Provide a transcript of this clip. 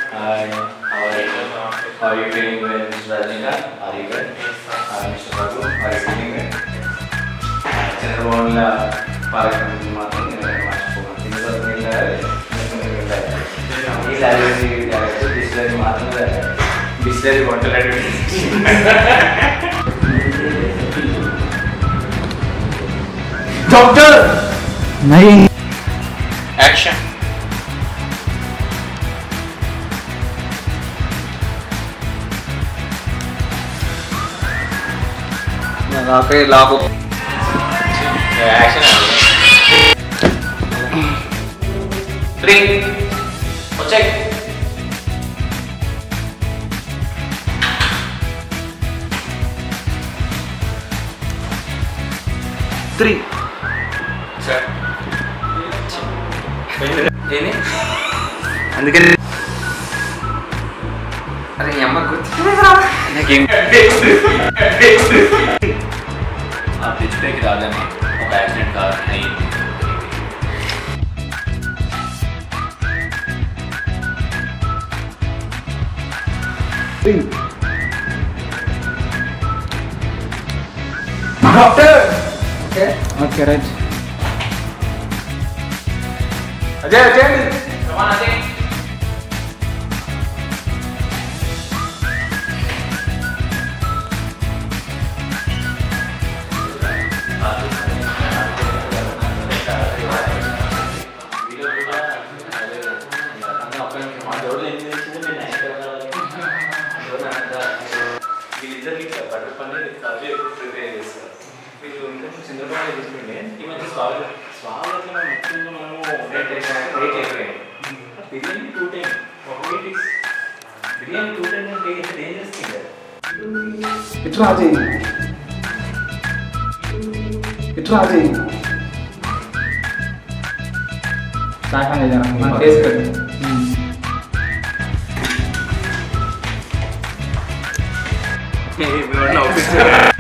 Hi, how are you? How are you feeling well, Mr. Rajnikant? Are you good? Mr. Babu, are you feeling good? Chandrabala Parakam Martin, Distillery bottle advertising. Doctor! नहीं Action! लगा के लागू Action! 3. Check! Three. Sir. Ini? అందుకని అరే ఈ అమ్మ నాకేం ఆ బ్రిడ్జ్ పైకి రాగానే ఒక యాక్సిడెంట్ కార్ అయ్యింది. Doctor okay okay right Ajay Ajay Come on, Ajay. Chandrababu తీసుకుంటే ఈ మధ్య స్వాగతం ముఖ్యంగా మనము బిర్యానీ 2 టైమ్ బిర్యానీ 2 టైమ్ అంటే ఎంత డేంజరస్ థింగ్ ఇట్లా అజయ్ ఇట్లా అజయ్ కాకనే జరా మన టేస్ట్ కర్ Hey, we are now.